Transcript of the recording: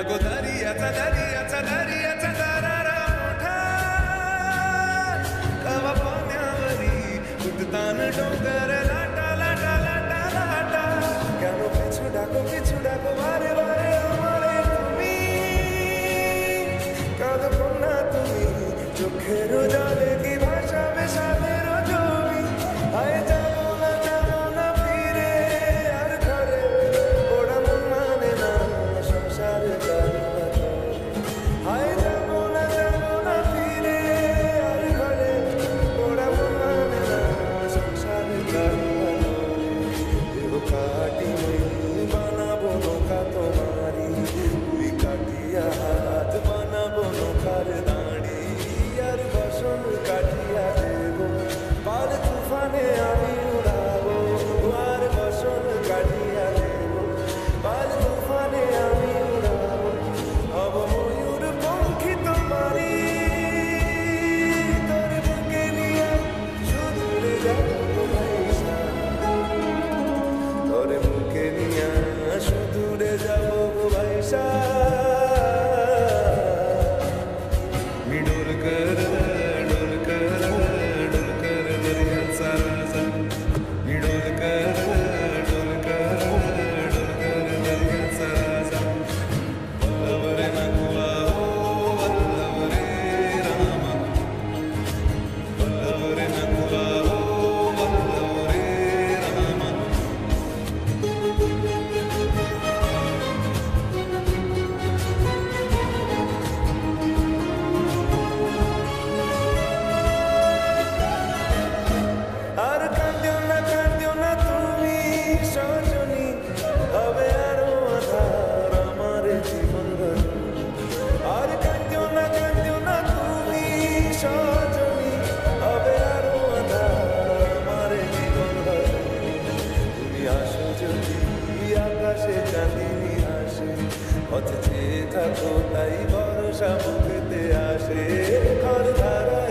गो दरियाचा दरियाचा दरियाचा दरारा मोठा कवा पाण्यावरी उठतान डोंगर लाटा लाटा लाटा लाटा কেন পিছু ডাকো বারে বারে আমারে তুমি কাঁদো কন্যা তুমি চোখের জলে কি ভাসাবে সাদের জমি আয় যাবো না ফিরে আর ঘরে ওরা মন মানে না সংসার আয় যাবো না ফিরে আর ঘরে ওরা মন মানে না সংসার কাটি বানাবো নৌকা তোমারি তুই কাটিয়া হাত বানাবো নৌকার দাঁড়ি আর বসন কাটিয়া দেব পার তুফানে আমি উড়াবো আর বসন কাটিয়া দেব পার তুফানে আমি উড়াবো হব ময়ূর পঙ্খী তোমারি তোর বুকে নিয়ে সুদূরে যাবো ভাইসা তোর বুকে নিয়ে সুদূরে যাবো ভাইসা থাকো তাই ভরসা বুকেতে আসে ঘর ধারা